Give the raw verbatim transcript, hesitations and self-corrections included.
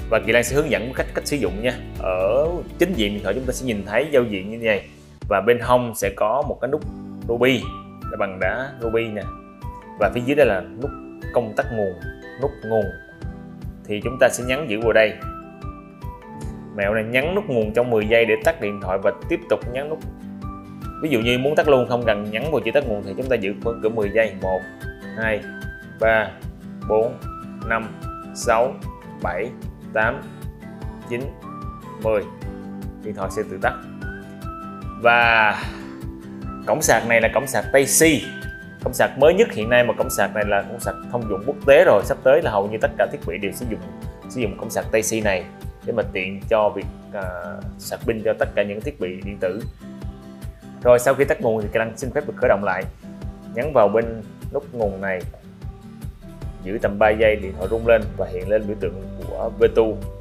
Và Kỳ Lan sẽ hướng dẫn cách cách sử dụng nha. Ở chính diện điện thoại chúng ta sẽ nhìn thấy giao diện như thế này, và bên hông sẽ có một cái nút ruby là bằng đá ruby nè, và phía dưới đây là nút công tắc nguồn, nút nguồn. Thì chúng ta sẽ nhấn giữ vào đây. Mẹo này nhấn nút nguồn trong mười giây để tắt điện thoại và tiếp tục nhấn nút. Ví dụ như muốn tắt luôn không cần nhấn vào chữ tắt nguồn thì chúng ta giữ cỡ mười giây. Một, hai, ba, bốn, năm, sáu, bảy, tám, chín, mười. Điện thoại sẽ tự tắt. Và cổng sạc này là cổng sạc Type-C, cổng sạc mới nhất hiện nay, mà cổng sạc này là cổng sạc thông dụng quốc tế rồi. Sắp tới là hầu như tất cả thiết bị đều sử dụng sử dụng cổng sạc Type-C này để mà tiện cho việc uh, sạc pin cho tất cả những thiết bị điện tử. Rồi sau khi tắt nguồn thì Kỳ Lan xin phép được khởi động lại. Nhấn vào bên nút nguồn này, giữ tầm ba giây, điện thoại rung lên và hiện lên biểu tượng của Bluetooth.